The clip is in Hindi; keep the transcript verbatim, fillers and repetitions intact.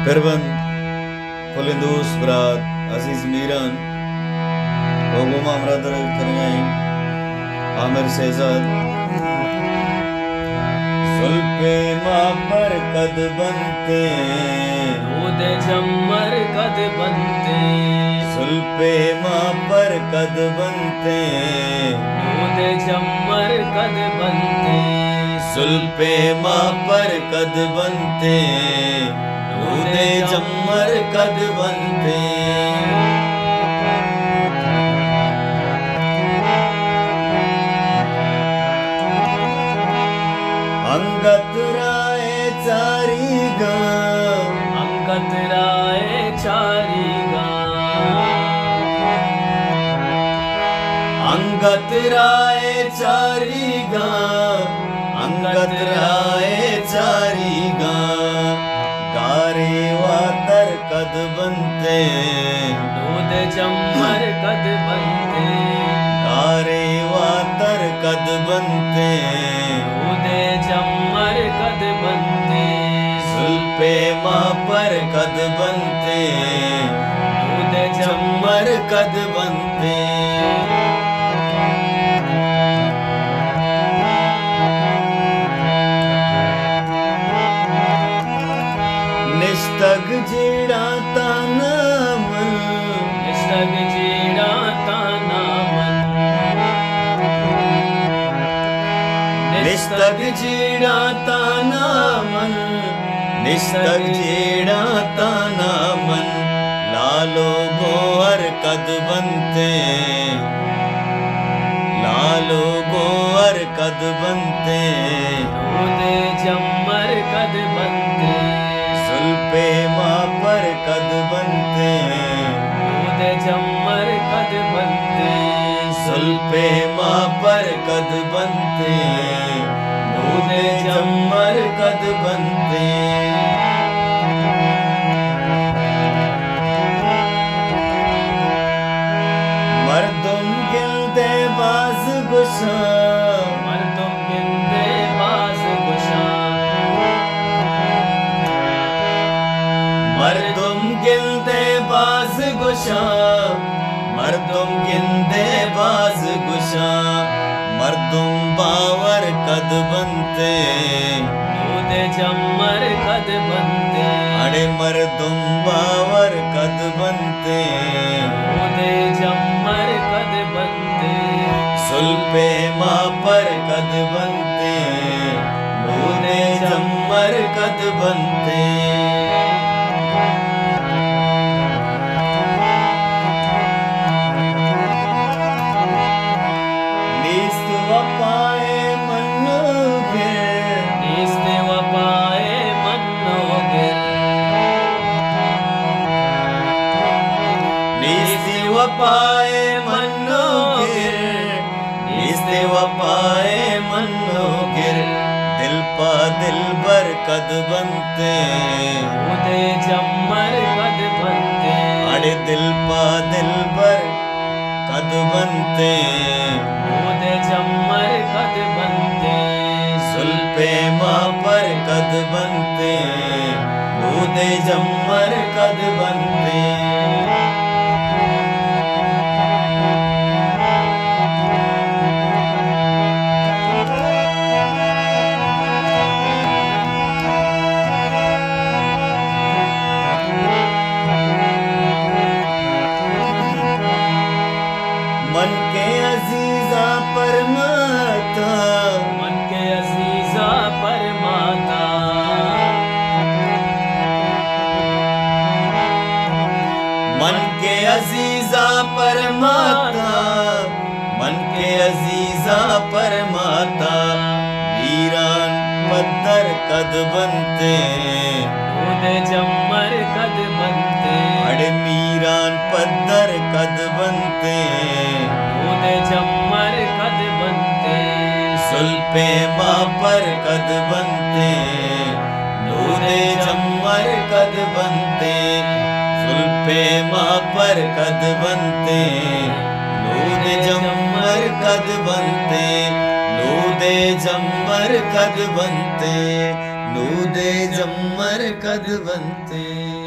Perban, Polindus, Brat, Aziz Miran, Ogoma Mradar Karnaim, Amir Sezad, Sulpe Mapar Kad Bante, Ude Jammar Kad Bante, Sulpe Mapar Kad Bante, Ude Jammar Kad Bante, Sulpe Mapar Kad Bante, Ude Jammar Kad Bante. अंगत राय चारी गा अंगत राय चारी गा अंगत राय चारी गा अंगत राय चारी गा गारे वातर कद बनते उदे जम्मर कद बनते गारे वातर कद बनते उदे जम्मर कद बनते सुल्पे मापर कद बनते उदे जम्मर कद बनते निस्तग जीड़ा तानामन निस्तग जीड़ा तानामन निस्तग जीड़ा तानामन निस्तग जीड़ा तानामन लालो गोहर कद बनते लालो गोहर कद बनते उदे जम्मर कद बनते सुल्पे मापर कद बनते उदे जम्मर कद बनते सुल्पे मापर कद बनते उदे जम्मर कद बनते मर्दुम गिलदे बाज गुशा मर्दुम गिलदे बाज गुशा मर्दुम गिलदे बाज गुशा मर्दुम गिलदे बाज गुशा मर्दुम बावर कद बनते उदे जम्मर कद बनते अरे मर्दुम बावर कद बनते उदे जम्मर कद बनते सुल्पे मापर कद बनते उदे जम्मर कद बनते नीस्त वपाए मन्नो गिर नीस्त वपाए मन्नो गिर नीस्त वपाए मन्नो गिर नीस्त वपाए मन्नो गिर दिल पा दिल बर कद बनते उदे जम्मर कद बनते अरे दिल पा दिल बर कद बनते उदे जम्मर कद बनते सुल्पे मापर कद बनते उदे जम्मर कद बनते मन के अजीजा परमाता मन के अजीजा परमाता मन के अजीजा परमाता मन के अजीजा परमाता वीरान पत्थर कद बनते उदे जम्मर कद बनते अरे मीरान पत्थर कद बनते उदे जम्मर कद बनते सुल्पे मापर कद बनते उदे जम्मर कद बनते सुल्पे मापर कद बनते उदे जम्मर कद बनते उदे जम्मर कद बनते नूदे जम्मर कद बनते।